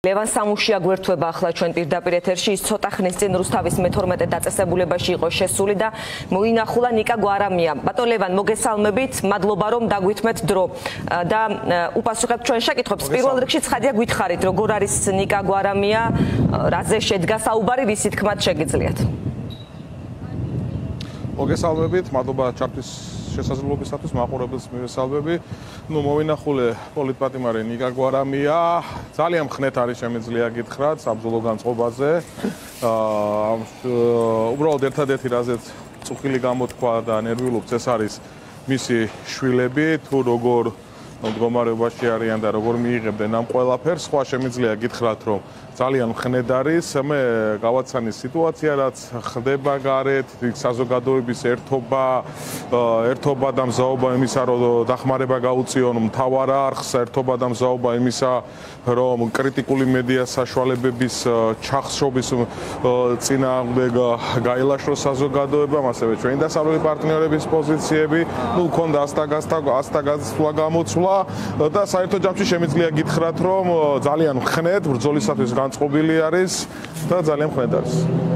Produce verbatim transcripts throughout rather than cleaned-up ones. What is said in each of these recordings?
ლევან სამუშია გვერდთვება ახლა ჩვენ პირდაპირ ეთერში. ის ცოტა ხნის წინ რუსთავის მეთორმეტე დაწესებულებაში იყო შესული და მოინახულა ნიკა გვარამია. ბატონ ლევან, მოგესალმებით, მადლობა რომ დაგვითმეთ დრო და უპასუხებთ ჩვენ შეკითხვებს. პირველ რიგში ცხადია გითხარით, როგორ არის ნიკა გვარამია, რაზე შედგა საუბარი, რის თქმად შეგიძლიათ? მოგესალმებით, მადლობა ჩართვის შესაძლებლობისათვის, მაყურებელს მივესალმები. ნუ მოვინახულე პოლიტპატიმარი ნიკა გვარამია, ძალიან ხნეთ არის შემიძლია გითხრათ საბრძოლო განწყობაზე. აა უბრალოდ ერთადერთი რაზეც წუხილი გამოთქვა და ნერვიულობთ ეს არის მისი შვილები, თუ როგორ მდგომარეობაში არიან და როგორ მიიღებდნენ ამ ყველაფერს. სხვა შემიძლია გითხრათ, რომ ძალიან ხნედ არის, მე გავაცანი სიტუაცია, რაც ხდება გარეთ, საზოგადოების ერთობა, ერთობა და მზაობა იმისა, რომ დახმარება გაუწიონ მთავარ არხს, ერთობა და მზაობა იმისა, რომ კრიტიკული მედია საშუალებების ჩახშობის წინააღმდეგ გაილაშქროს საზოგადოებამ, ასევე ჩვენი დასავლელი პარტნიორების პოზიციები, ნუ მქონდა ასტაგასვლა გამოცვლა და საერთო ჯამში შემიძლია გითხრათ, რომ ძალიან ხნედ ბრძოლისათვის განწყობილი არის და ძალიან ხნედ არის.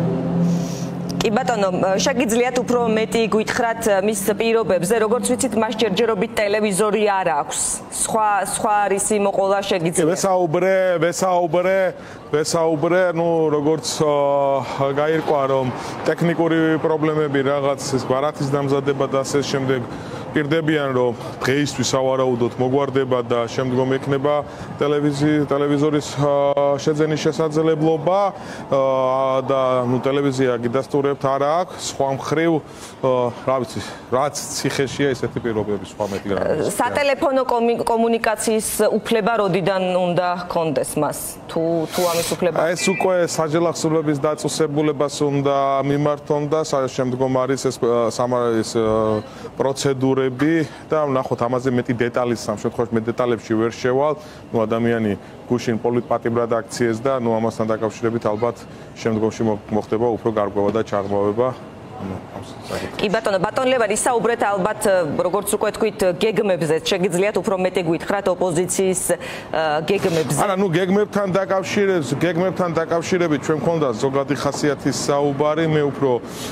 კი ბატონო, შეგიძლიათ უფრო მეტი გითხრათ მის პირობებზე, როგორც ვიცით, მას ჯერჯერობით ტელევიზორი არ აქვს. სხვა სხვა რისი მოყოლა შეგიძლიათ? ვესაუბრე, ვესაუბრე, ვესაუბრე, ნუ როგორც გაირკვა, რომ ტექნიკური პრობლემები რაღაც ბარათის დამზადება და ასე შემდეგ პირდებიან, რომ დღეისთვის ავარაუდოთ მოგვარდება და შემდგომ ექნება ტელევიზორის შეძენის შესაძლებლობა და ნუ ტელევიზია გიდასტურებთ არ აქვს, სხვა მხრივ რა ვიცი, რაც ციხეშია ესეთი პირობები სხვა მეტი რა. სატელეფონო კომუნიკაციის უფლება როდიდან უნდა ჰქონდეს მას? თუ თუ ამის უფლება? ეს უკვე საჯელახსოვრების დაწესებულებას უნდა მიმართონ და შემდგომ არის ეს სამარის პროცედურა და ნახოთ ამაზე მეტი დეტალის სამ შემთხვევაში მე დეტალებში ვერ შევალ. ნუ ადამიანი გუშინ პოლიტპატიმრად აქციეს და ნუ ამასთან დაკავშირებით ალბათ შემდგომში მოხდება უფრო გარკვევა და ჩაღრმავება. კი ბატონო, ბატონ ლევან, ისაუბრეთ ალბათ როგორც უკვე თქვით გეგმებზე, შეგიძლიათ უფრო მეტი გითხრათ ოპოზიციის გეგმებზე? არა, ნუ გეგმებთან დაკავშირებით, გეგმებთან დაკავშირებით ჩვენ მქონდა ზოგადი ხასიათის საუბარი, მე უფრო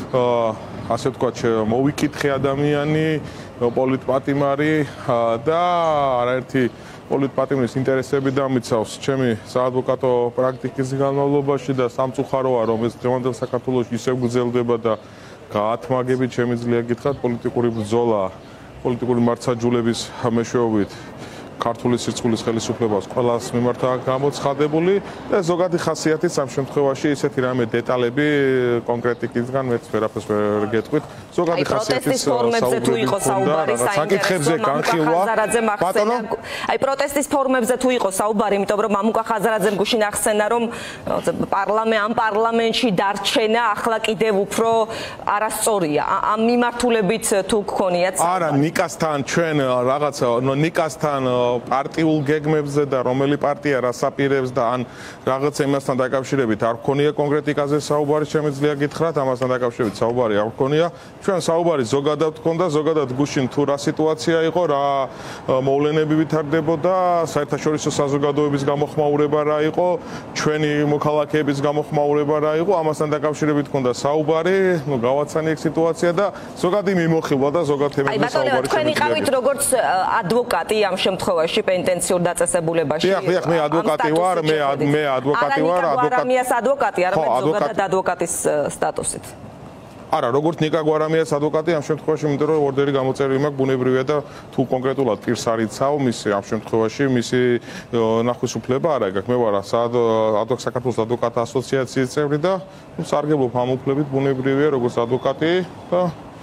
ასე ვთქვათ, მოვიკითხე ადამიანი, პოლიტპატიმარი და არაერთი პოლიტპატიმრის ინტერესები დამიცავს ჩემი საადვოკატო პრაქტიკის განმავლობაში და სამწუხაროა, რომ ეს დღევანდელ საქართველოში ისევ გრძელდება და გაათმაგებით შემიძლია გითხრათ პოლიტიკური ბრძოლა, პოლიტიკური მართლმსაჯულების მეშვეობით ქართული სირცხვილის ხელისუფლებას ყველას მიმართა გამოცხადებული და ზოგადი ხასიათის ამ შემთხვევაში ისეთი რამე დეტალები კონკრეტიკისგან მეც ვერაფერს ვერ გეტყვით. ზოგადი ხასიათის ფორმებზე თუ იყო საუბარი საკითხებზე განხილვა. ბატონო, აი პროტესტის ფორმებზე თუ იყო საუბარი, იმიტომ რომ მამუკა ხაზარაძემ გუშინ ახსენა, რომ პარლამენტ ამ პარლამენტში დარჩენა ახლა კიდევ უფრო არასწორია. ამ მიმართულებით თუ გქონიათ საუბარი? არა, ნიკასთან ჩვენ რაღაცა, ნიკასთან პარტიულ გეგმებზე და რომელი პარტია რას აპირებს და ან რაღაც იმასთან დაკავშირებით არ გქონია კონკრეტიკაზე საუბარი, შემიძლია გითხრათ, ამასთან დაკავშირებით საუბარი არ გქონია. ჩვენ საუბარი ზოგადად გქონდა, ზოგადად გუშინ თუ რა სიტუაცია იყო, რა მოვლენები ვითარდებოდა, საერთაშორისო საზოგადოების გამოხმაურება რა იყო, ჩვენი მოქალაქეების გამოხმაურება რა იყო, ამასთან დაკავშირებით გქონდა საუბარი, ნუ გავაცანი ეგ სიტუაცია და ზოგადი მიმოხილვა და ზოგად თემებზე საუბარი შემიძლია. თქვენ იყავით როგორც ადვოკატი ამ შემთხვევაში პენტენციურ დაწესებულებაში. დიახ, დიახ, მე ადვოკატი ვარ, მე მე ადვოკატი ვარ, ადვოკატი. გვარამიას ადვოკატი, არამედ ზოგადად ადვოკატის სტატუსით. არა, როგორც ნიკა გვარამიას ადვოკატი ამ შემთხვევაში იმიტომ რომ ორდერი გამოწერილი მაქვს, ბუნებრივია და თუ კონკრეტულად პირს არიცავ, მისი ამ შემთხვევაში მისი ნახვის უფლება არ აქვს. მე ვარ საქართველოს ადვოკატთა ასოციაციის წევრი და სარგებლობ ამ უფლებით, ბუნებრივია როგორც ადვოკატი და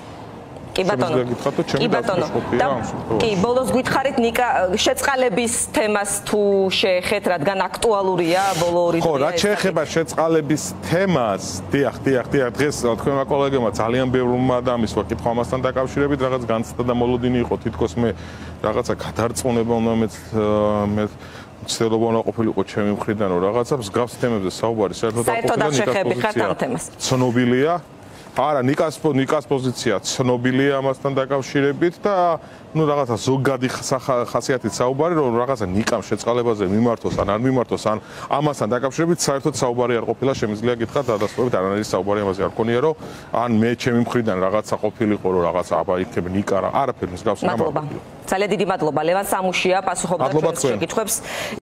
კი ბატონო, კი ბატონო, კი ბოლოს გითხარით ნიკა შეწყალების თემას თუ შეეხეთ, რადგან აქტუალურია ბოლო ორი დღე. ხო, რაც შეეხება შეწყალების თემას, დიახ, დიახ, დიახ, დღეს თქვენმა კოლეგებმა ძალიან ბევრმა დამისვა კითხვა ამასთან დაკავშირებით, რაღაც განცდა და მოლოდინი იყო, თითქოს მე რაღაცა გადარწმუნება უნდა მეც მე ცდილობა უნდა ყოფილიყო ჩემი მხრიდან, რომ რაღაცა მსგავს თემებზე საუბარი საერთოდ არ ყოფილა ნიკას პოზიცია. ცნობილია არა, ნიკას ნიკას პოზიცია ცნობილია ამასთან დაკავშირებით და ну რაღაცა ზოგადი ხასიათით საუბარი რომ რაღაცა ნიკამ შეწყალებაზე მიმართოს ან არ მიმართოს ან ამასთან დაკავშირებით საერთოდ საუბარი არ ყოფილა შემიძლია გითხრათ დადასტურებით არანაირი საუბარი ამაზე არ ქონია რომ ან მე ჩემი მხრიდან რაღაცა ყოფილიყო რომ რაღაცა აბა იქნებ ნიკა რა არაფერი მსგავსი არ მადლობა ძალიან დიდი მადლობა ლევან სამუშია პასუხობდა ჩვენს შეკითხვებს